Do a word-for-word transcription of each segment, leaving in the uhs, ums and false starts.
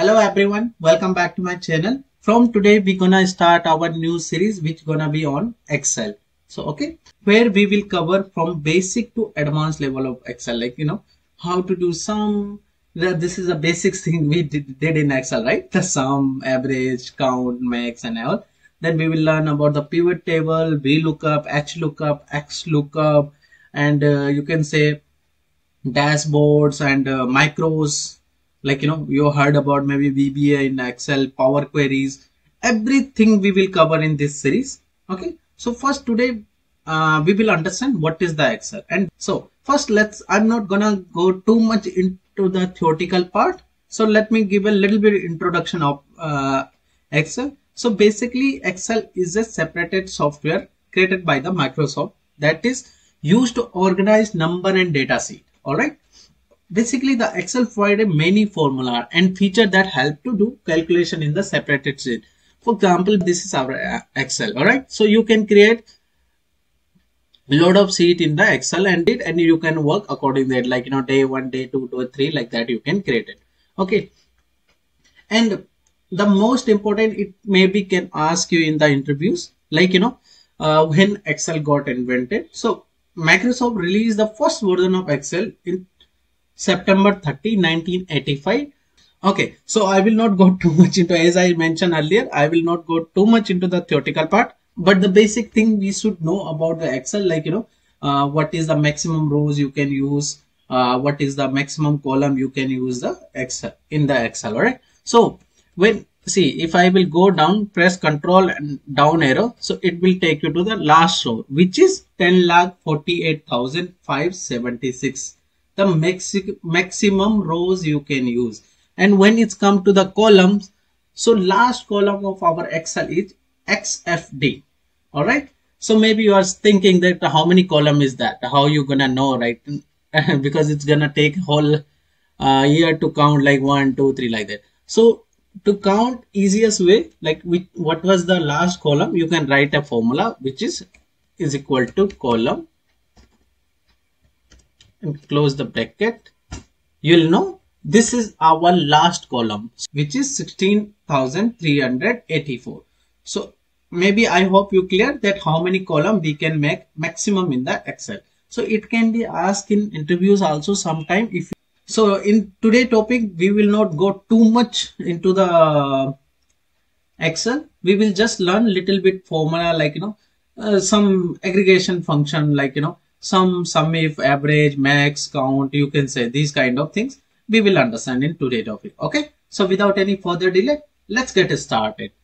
Hello everyone, welcome back to my channel. From today we're gonna start our new series which gonna be on Excel. So okay, where we will cover from basic to advanced level of Excel, like you know how to do sum. This is a basic thing we did, did in Excel, right? The sum, average, count, max and all. Then we will learn about the pivot table, VLOOKUP, HLOOKUP, XLOOKUP, and uh, you can say dashboards and uh, macros. Like you know you heard about maybe V B A in Excel, power queries, everything we will cover in this series. Okay, so first today uh, we will understand what is the Excel. And so first let's I'm not gonna go too much into the theoretical part, so let me give a little bit introduction of uh, Excel. So basically Excel is a separated software created by the Microsoft that is used to organize number and data sheet. All right, basically the Excel provided many formula and feature that help to do calculation in the separated sheet. For example, this is our Excel. All right, so you can create load of sheet in the Excel and it and you can work according to it, like you know day one, day two, day three, like that you can create it. Okay, and the most important, it maybe can ask you in the interviews, like you know uh, when Excel got invented. So Microsoft released the first version of Excel in September thirtieth, nineteen eighty-five. Okay, so I will not go too much into, as I mentioned earlier, I will not go too much into the theoretical part, but the basic thing we should know about the Excel, like you know uh, what is the maximum rows you can use, uh, what is the maximum column you can use the Excel in the Excel. All right, so when see if I will go down, press control and down arrow, so it will take you to the last row, which is ten lakh forty-eight thousand five hundred seventy-six, the maxi maximum rows you can use. And when it's come to the columns, so last column of our Excel is X F D. All right, so maybe you are thinking that how many column is that, how you gonna know, right? Because it's gonna take whole uh, year to count, like one two three, like that. So to count easiest way, like which, what was the last column, you can write a formula which is is equal to column and close the bracket. You'll know this is our last column, which is sixteen thousand three hundred eighty-four. So maybe I hope you clear that how many column we can make maximum in the Excel. So it can be asked in interviews also sometime. If so, in today topic we will not go too much into the Excel. We will just learn little bit formula, like you know uh, some aggregation function, like you know some SUMIF, average, max, count, you can say these kind of things we will understand in today's topic. Okay, so without any further delay, let's get started.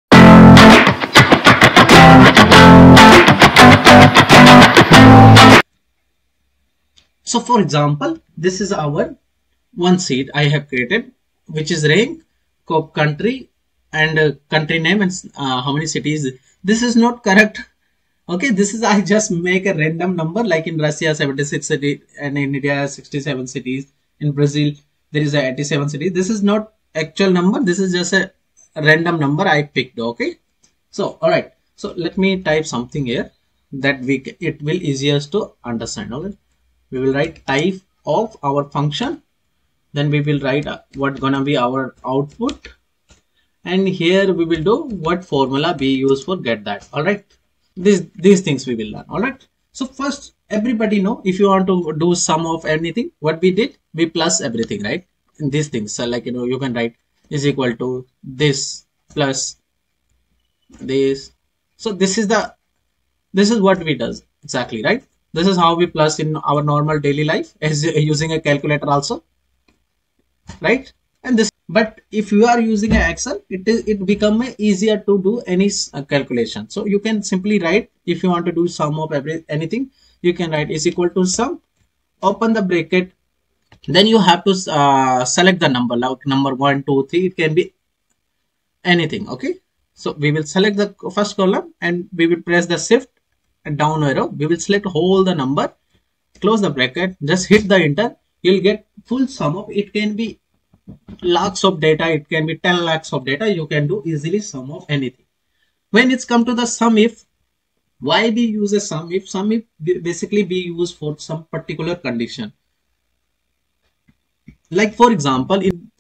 So for example, this is our one sheet I have created, which is rank, country and uh, country name and uh, how many cities. This is not correct. Okay, this is I just make a random number, like in Russia seventy-six cities and in India sixty-seven cities. In Brazil there is a eighty-seven cities. This is not actual number. This is just a random number I picked. Okay, so all right. So let me type something here that we can, it will easiest to understand. Okay, we will write type of our function. Then we will write uh, what gonna be our output. And here we will do what formula we use for get that. All right. These, these things we will learn. All right. So first, everybody know, if you want to do sum of anything, what we did, we plus everything, right? In these things. So like, you know, you can write is equal to this plus this. So this is the, this is what we does exactly, right? This is how we plus in our normal daily life as using a calculator also, right? And this, but if you are using an Excel, it is it become easier to do any uh, calculation. So you can simply write, if you want to do sum of every anything, you can write is equal to sum, open the bracket, then you have to uh, select the number, like number one, two, three. It can be anything. Okay, so we will select the first column and we will press the shift and down arrow. We will select whole the number, close the bracket, just hit the enter. You'll get full sum of it. Can be lakhs of data, it can be ten lakhs of data. You can do easily sum of anything. When it's come to the SUMIF, why we use a SUMIF? SUMIF basically we use for some particular condition. Like for example, in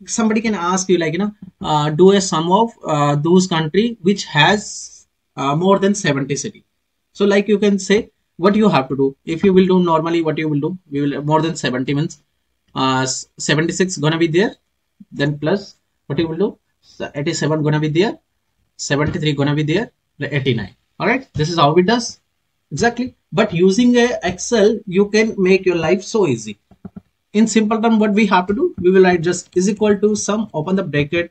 somebody can ask you like, you know, uh, do a sum of uh, those country which has uh, more than seventy city. So like you can say what you have to do. If you will do normally, what you will do, we will more than seventy means uh, seventy-six gonna be there, then plus what you will do, eighty-seven gonna be there, seventy-three gonna be there, eighty-nine. All right, this is how it does exactly. But using a Excel, you can make your life so easy. In simple term, what we have to do, we will write just is equal to sum, open the bracket,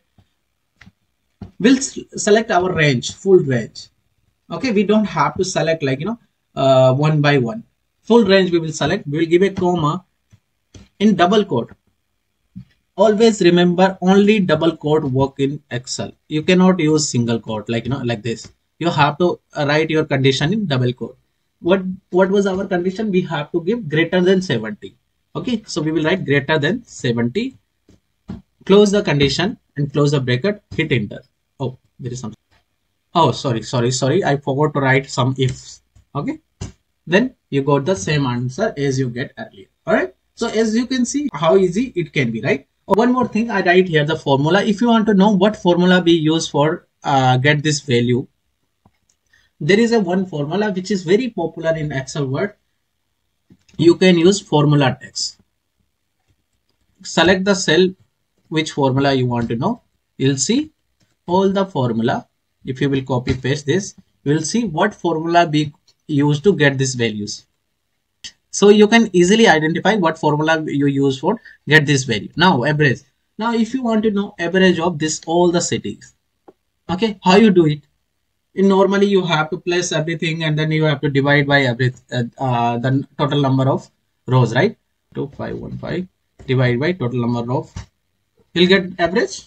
we'll select our range, full range. Okay, we don't have to select like, you know, uh, one by one. Full range we will select, we will give a comma in double quote. Always remember, only double quote work in Excel. You cannot use single quote like, you know, like this. You have to write your condition in double quote. What, what was our condition? We have to give greater than seventy. Okay, so we will write greater than seventy, close the condition and close the bracket, hit enter. Oh, there is something. Oh, sorry, sorry, sorry. I forgot to write some ifs. Okay, then you got the same answer as you get earlier. All right. So as you can see how easy it can be, right? One more thing, I write here the formula. If you want to know what formula we use for uh, get this value, there is a one formula which is very popular in Excel Word. You can use formula text. Select the cell which formula you want to know. You'll see all the formula. If you will copy paste this, you will see what formula we use to get these values. So you can easily identify what formula you use for get this value. Now average. Now if you want to know average of this all the cities, okay, how you do it? In normally you have to place everything and then you have to divide by every uh, uh, the total number of rows, right? two five one five divide by total number of, you'll get average.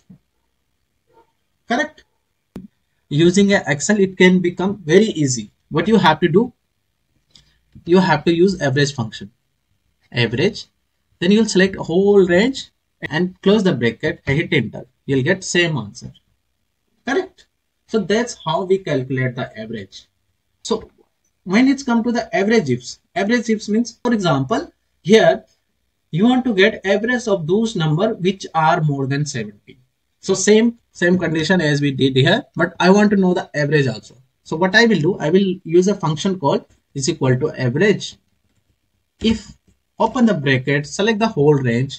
Correct. Using a Excel, it can become very easy. What you have to do, you have to use average function. Average, then you'll select whole range and close the bracket and hit enter. You'll get same answer. Correct. So that's how we calculate the average. So when it's come to the average ifs, average ifs means, for example, here you want to get average of those number which are more than seventy. So same same condition as we did here, but I want to know the average also. So what I will do, I will use a function called is equal to average. If open the bracket, select the whole range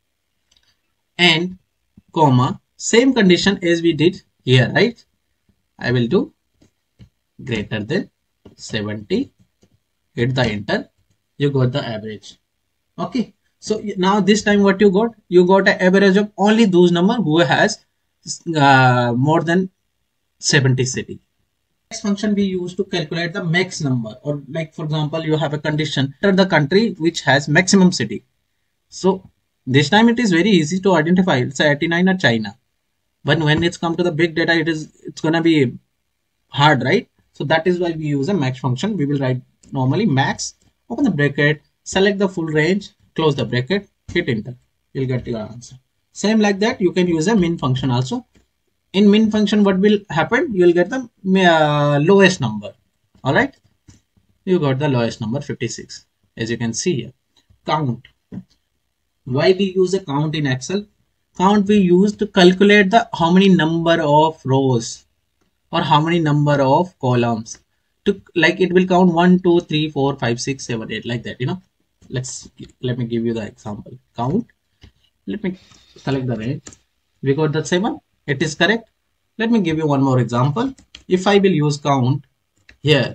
and comma, same condition as we did here, right? I will do greater than seventy, hit the enter, you got the average. Okay, so now this time what you got? You got an average of only those number who has uh, more than seventy city. Next function we use to calculate the max number, or like for example you have a condition enter the country which has maximum city. So this time it is very easy to identify. It's eighty-nine or China. But when it's come to the big data, it is it's gonna be hard, right? So that is why we use a max function. We will write normally max, open the bracket, select the full range, close the bracket, hit enter. You'll get your answer. Same like that, you can use a min function also. In min function, what will happen? You will get the uh, lowest number. All right, you got the lowest number fifty-six, as you can see here. Count. Why we use a count in Excel? Count we use to calculate the how many number of rows or how many number of columns. To like it will count one, two, three, four, five, six, seven, eight, like that. You know. Let's let me give you the example. Count. Let me select the range. We got the seven. It is correct. Let me give you one more example. If I will use count here,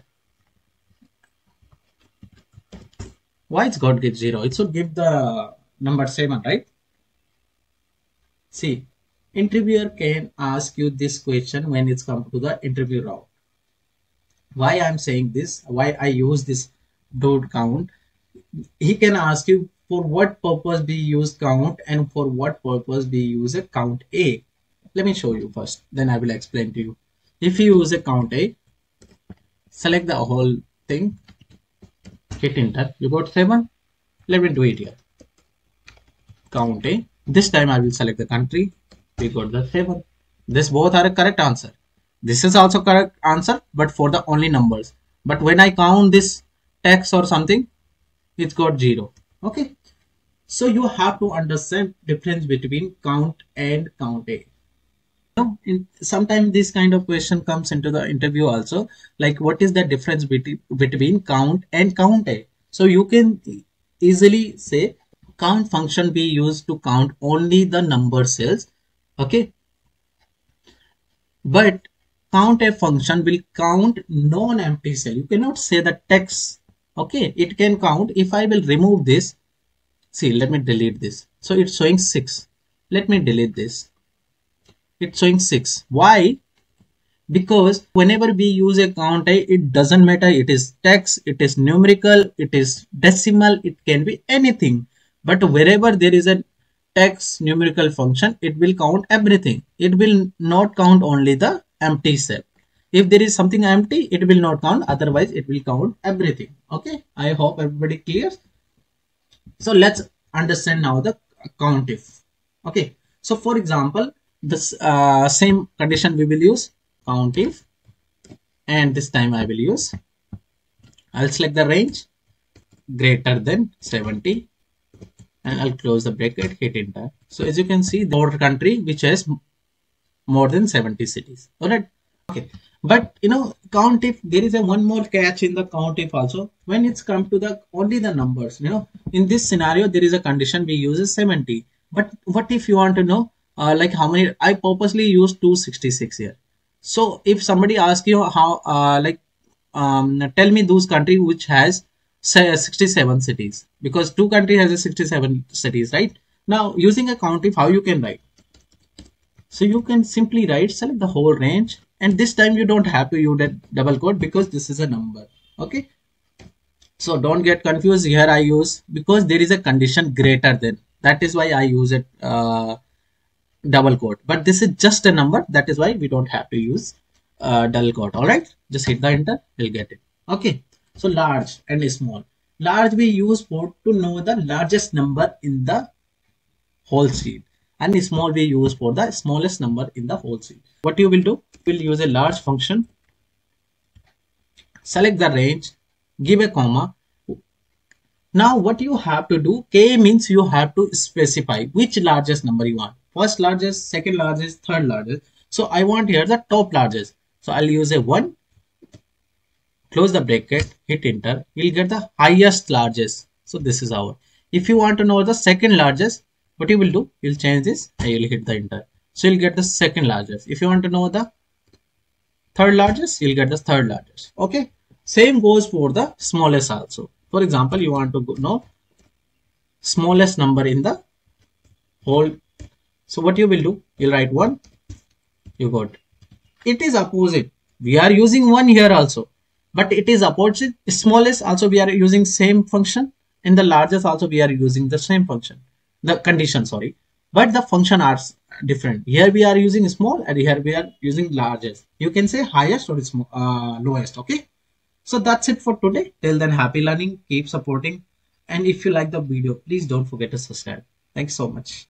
why it's got give zero? It should give the number seven, right? See, interviewer can ask you this question when it's come to the interview round. Why I'm saying this? Why I use this dot count? He can ask you for what purpose we use count and for what purpose we use a count A. Let me show you first, then I will explain to you. If you use a count A, select the whole thing, hit enter, you got seven. Let me do it here. Count A. This time I will select the country. We got the seven. This both are a correct answer. This is also correct answer, but for the only numbers. But when I count this text or something, it's got zero. Okay. So you have to understand difference between count and count A. Now, in, sometimes this kind of question comes into the interview also, like what is the difference between between count and count A? So you can easily say count function be used to count only the number cells, okay, but count A function will count non-empty cell. You cannot say the text, okay, it can count. If I will remove this, see, let me delete this. So it's showing six. Let me delete this. It's showing six. Why? Because whenever we use a count A, it doesn't matter. It is text, it is numerical, it is decimal, it can be anything. But wherever there is a text numerical function, it will count everything. It will not count only the empty cell. If there is something empty, it will not count. Otherwise, it will count everything. Okay. I hope everybody clear. So let's understand now the COUNTIF. Okay. So for example, this uh, same condition we will use COUNTIF, and this time I will use, I'll select the range greater than seventy, and I'll close the bracket, hit enter. So as you can see, the border country which has more than seventy cities. All right. Okay. But you know, COUNTIF, there is a one more catch in the COUNTIF also. When it's come to the only the numbers, you know, in this scenario, there is a condition we use is seventy. But what if you want to know uh, like how many? I purposely use two sixty-six here. So if somebody asks you how, uh, like, um, tell me those country which has say sixty-seven cities, because two country has a sixty-seven cities, right? Now using a COUNTIF, how you can write? So you can simply write, select the whole range, and this time you don't have to use that double quote because this is a number. Okay. So don't get confused. Here I use, because there is a condition greater than, that is why I use it uh, double quote, but this is just a number. That is why we don't have to use uh, double quote. All right. Just hit the enter. We'll get it. Okay. So large and small. Large we use for to know the largest number in the whole sheet, and small we use for the smallest number in the whole sheet. What you will do? You will use a large function. Select the range. Give a comma. Now what you have to do? K means you have to specify which largest number you want. First largest, second largest, third largest. So I want here the top largest. So I'll use a one. Close the bracket, hit enter. You'll get the highest largest. So this is our. If you want to know the second largest, what you will do? You'll change this and you'll hit the enter. So you'll get the second largest. If you want to know the third largest, you'll get the third largest. Okay. Same goes for the smallest also. For example, you want to know smallest number in the whole. So what you will do? You'll write one. You got. It is opposite. We are using one here also, but it is opposite. Smallest also we are using same function, and the largest also we are using the same function. The condition, sorry, but the function are different. Here we are using small, and here we are using largest. You can say highest or small, uh, lowest. Okay. So that's it for today. Till then, happy learning. Keep supporting. And if you like the video, please don't forget to subscribe. Thanks so much.